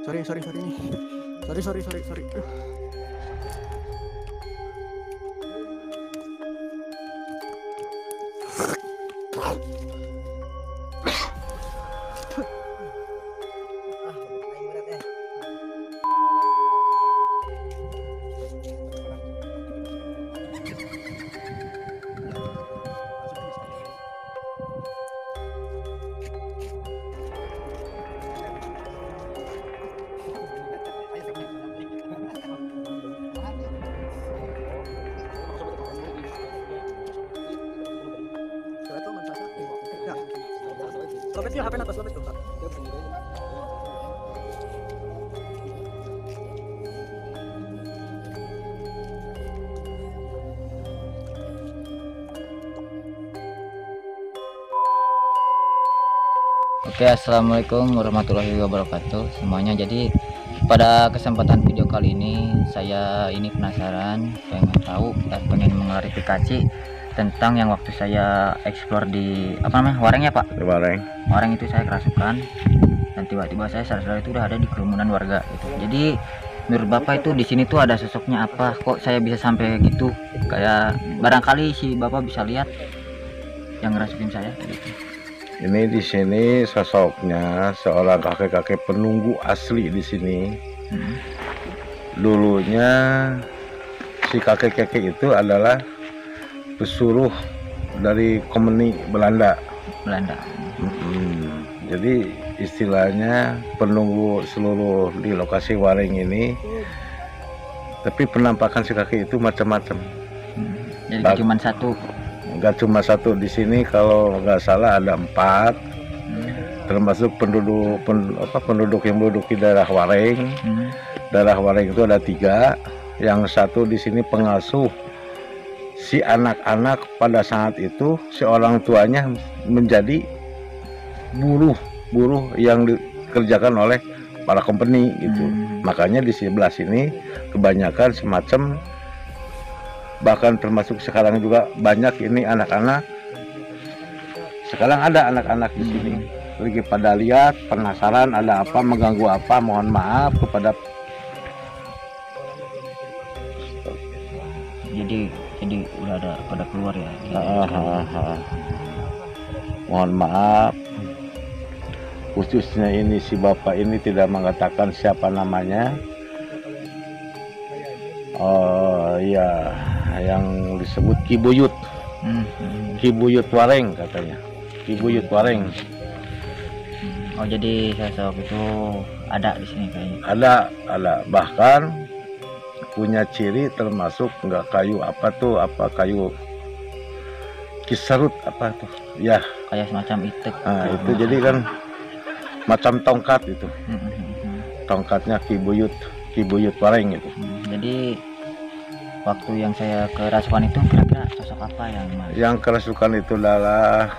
Sorry nih. Sorry. Lopet yuk, HP atas lopet tuh. Oke, assalamualaikum warahmatullahi wabarakatuh semuanya. Jadi pada kesempatan video kali ini saya ini penasaran, pengen tahu dan pengen mengklarifikasi tentang yang waktu saya explore di Wareng ya Pak. Wareng itu saya kerasukan dan tiba-tiba saya sadar itu udah ada di kerumunan warga gitu. Jadi menurut Bapak itu di sini tuh ada sosoknya apa? Kok saya bisa sampai gitu? Kayak barangkali si Bapak bisa lihat yang ngerasukin saya gitu. Ini di sini sosoknya seorang kakek-kakek penunggu asli di sini. Dulunya si kakek-kakek itu adalah pesuruh dari Komeni Belanda. Jadi istilahnya penunggu seluruh di lokasi Wareng ini. Tapi penampakan si kakek itu macam-macam. Jadi cuma satu. Enggak cuma satu di sini, kalau nggak salah ada 4, termasuk penduduk yang duduk di daerah Wareng. Daerah Wareng itu ada 3, yang satu di sini pengasuh si anak-anak pada saat itu si orang tuanya menjadi buruh yang dikerjakan oleh para company gitu. Makanya di sebelah sini kebanyakan semacam, bahkan termasuk sekarang juga banyak ini anak-anak. Sekarang ada anak-anak di sini lagi pada lihat, penasaran ada apa, mengganggu apa. Mohon maaf kepada jadi udah ada pada keluar ya. Mohon maaf, khususnya ini si bapak ini tidak mengatakan siapa namanya. Oh iya, yang disebut Kibuyut. Kibuyut Wareng katanya. Kibuyut Wareng. Oh, jadi sosok itu ada di sini kayaknya. Ada. Bahkan punya ciri, termasuk enggak kayu kayu kisarut apa tuh? Ya, kayak semacam itek. Nah, itu jadi kan macam tongkat itu. Tongkatnya Kibuyut Wareng itu. Jadi waktu yang saya kerasukan itu kira-kira sosok apa yang kerasukan itu adalah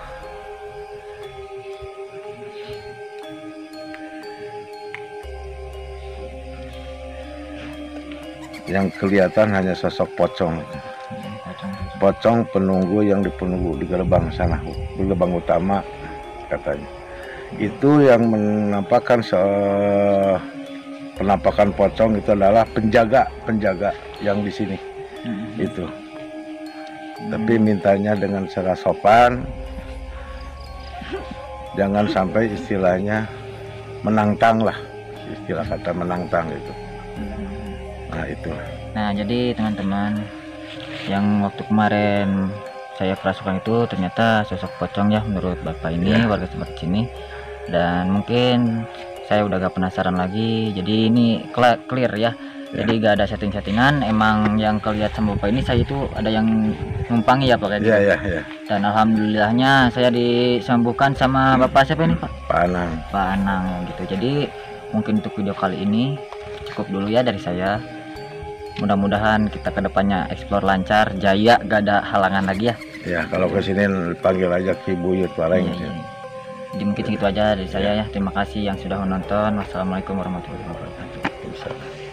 yang kelihatan hanya sosok pocong penunggu yang di gerbang sana, di gerbang utama katanya. Itu yang menampakkan penampakan pocong itu adalah penjaga yang di sini. Itu. Tapi mintanya dengan secara sopan, jangan sampai istilahnya menantang lah, istilah kata menantang itu. Nah itu. Nah, jadi teman-teman, yang waktu kemarin saya kerasukan itu ternyata sosok pocong ya menurut Bapak ini, warga tempat sini. Dan mungkin saya udah gak penasaran lagi, jadi ini clear ya. Jadi gak ada setting-settingan, emang yang kelihatan sama Bapak ini saya itu ada yang numpangi ya Pak. Iya. Dan alhamdulillahnya saya disembuhkan sama Bapak siapa ini Pak? Pak Anang ya gitu. Jadi mungkin untuk video kali ini cukup dulu ya dari saya. Mudah-mudahan kita kedepannya explore lancar, jaya, gak ada halangan lagi ya. Ya, kalau kesini panggil aja Kibuyut Wareng. Jadi mungkin segitu aja dari saya ya. Terima kasih yang sudah menonton. Wassalamualaikum warahmatullahi wabarakatuh.